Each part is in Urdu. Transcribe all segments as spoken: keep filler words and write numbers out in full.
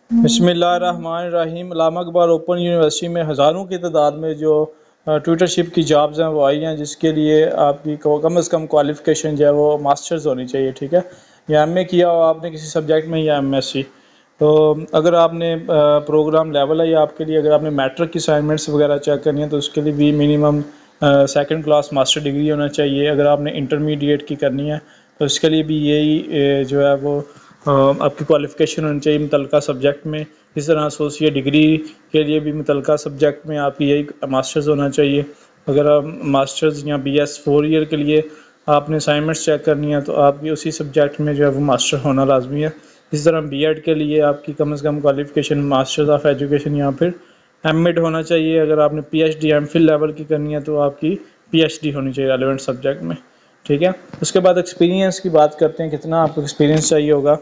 بسم اللہ الرحمن الرحیم۔ علامہ اقبال اوپن یونیورسٹی میں ہزاروں کی تعداد میں جو ٹیوٹرشپ کی جابز ہیں وہ آئی ہیں، جس کے لیے آپ کی کم از کم کوالیفیکیشن جو ہے وہ ماسٹرز ہونی چاہیے، ٹھیک ہے، یا ایم اے کیا ہو آپ نے کسی سبجیکٹ میں یا ایم ایس سی۔ تو اگر آپ نے پروگرام لیول ہے یا آپ کے لیے اگر آپ نے میٹرک کی اسائنمنٹس وغیرہ چیک کرنی ہے تو اس کے لیے بھی minimum second class master degree ہونا چاہیے۔ اگر آپ نے انٹرمیڈیٹ کی کرنی ہے تو اس کے لیے بھی یہی جو ہے وہ آپ کی کوالیفیکیشن ہونی چاہیے متعلقہ سبجیکٹ میں۔ اس طرح ایسوسیٹ ڈگری کے لیے بھی متعلقہ سبجیکٹ میں آپ کی یہی ماسٹرز ہونا چاہیے۔ اگر آپ ماسٹرز یا بی ایس فور ایئر کے لیے آپ نے اسائنمنٹس چیک کرنی ہے تو آپ کی اسی سبجیکٹ میں جو ہے وہ ماسٹر ہونا لازمی ہے۔ اس طرح بی ایڈ کے لیے آپ کی کم از کم کوالیفیکیشن ماسٹرز آف ایجوکیشن یا پھر ایم ایڈ ہونا چاہیے۔ اگر آپ نے P H D M Phil level کی کرنی ہے تو آپ کی پی ایچ ڈی ہونی چاہیے ریلیونٹ سبجیکٹ میں، ٹھیک ہے۔ اس کے بعد ایکسپیرینس کی بات کرتے ہیں، کتنا آپ کو ایکسپیرینس چاہیے ہوگا۔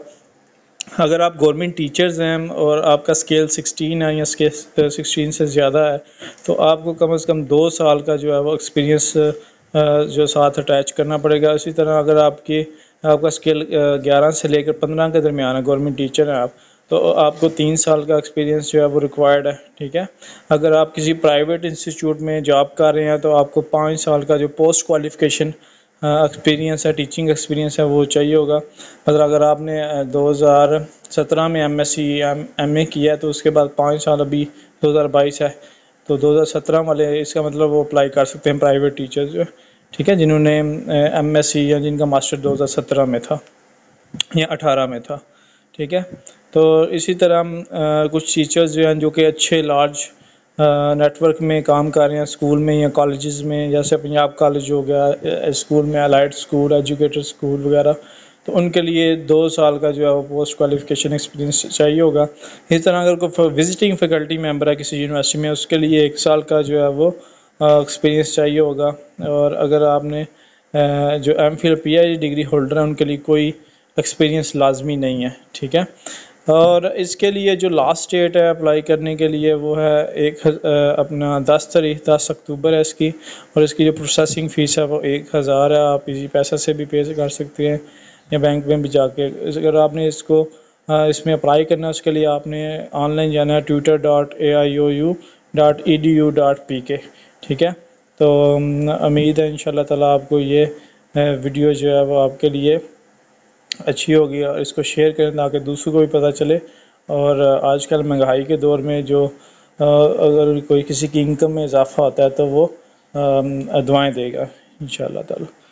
اگر آپ گورنمنٹ ٹیچرز ہیں اور آپ کا اسکیل سکسٹین ہے یا سکسٹین سے زیادہ ہے تو آپ کو کم از کم دو سال کا جو ہے وہ ایکسپیرینس جو ساتھ اٹیچ کرنا پڑے گا۔ اسی طرح اگر آپ کی آپ کا اسکیل گیارہ سے لے کر پندرہ کے درمیان ہے، گورنمنٹ ٹیچر ہیں آپ، تو آپ کو تین سال کا ایکسپیرینس جو ہے وہ ریکوائرڈ ہے، ٹھیک ہے۔ اگر آپ کسی پرائیویٹ انسٹیٹیوٹ میں جاب کر رہے ہیں تو آپ کو پانچ سال کا جو پوسٹ کوالیفیکیشن ایکسپیرینس ہے، ٹیچنگ ایکسپیرینس ہے، وہ چاہیے ہوگا۔ مطلب اگر آپ نے دو ہزار سترہ میں M S C M A کیا ہے تو اس کے بعد پانچ سال ابھی دو ہزار بائیس ہے تو دو ہزار سترہ والے اس کا مطلب وہ اپلائی کر سکتے ہیں پرائیویٹ ٹیچر جو ہے، ٹھیک ہے، جنہوں نے ایم ایس سی یا جن کا ماسٹر دو ہزار سترہ میں تھا یا اٹھارہ میں تھا، ٹھیک ہے۔ تو اسی طرح کچھ ٹیچرز جو ہیں جو کہ اچھے لارج نیٹ ورک میں کام کر رہے ہیں، اسکول میں یا کالجز میں، جیسے پنجاب کالج ہو گیا، اسکول میں الائٹ اسکول، ایجوکیٹر اسکول وغیرہ، تو ان کے لیے دو سال کا جو ہے وہ پوسٹ کوالیفیکیشن ایکسپیرینس چاہیے ہوگا۔ اس طرح اگر کوئی وزٹنگ فیکلٹی ممبر ہے کسی یونیورسٹی میں، اس کے لیے ایک سال کا جو ہے وہ ایکسپیرینس چاہیے ہوگا۔ اور اگر آپ نے جو M Phil P H D degree holder ہیں ان کے لیے کوئی ایکسپیرینس لازمی نہیں ہے، ٹھیک ہے۔ اور اس کے لیے جو لاسٹ ڈیٹ ہے اپلائی کرنے کے لیے وہ ہے ایک اپنا دس تاریخ دس اکتوبر ہے اس کی، اور اس کی جو پروسیسنگ فیس ہے وہ ایک ہزار ہے۔ آپ ایزی پیسہ سے بھی پے کر سکتے ہیں یا بینک میں بھی جا کے۔ اگر آپ نے اس کو اس میں اپلائی کرنا ہے اس کے لیے آپ نے آن لائن جانا ہے tutor dot A I O U dot E D U dot P K, ٹھیک ہے۔ تو امید ہے انشاءاللہ تعالیٰ آپ کو یہ ویڈیو جو ہے وہ آپ کے لیے اچھی ہوگی، اور اس کو شیئر کریں تاکہ دوسروں کو بھی پتہ چلے۔ اور آج کل مہنگائی کے دور میں جو اگر کوئی کسی کی انکم میں اضافہ ہوتا ہے تو وہ دعائیں دے گا انشاءاللہ تعالیٰ۔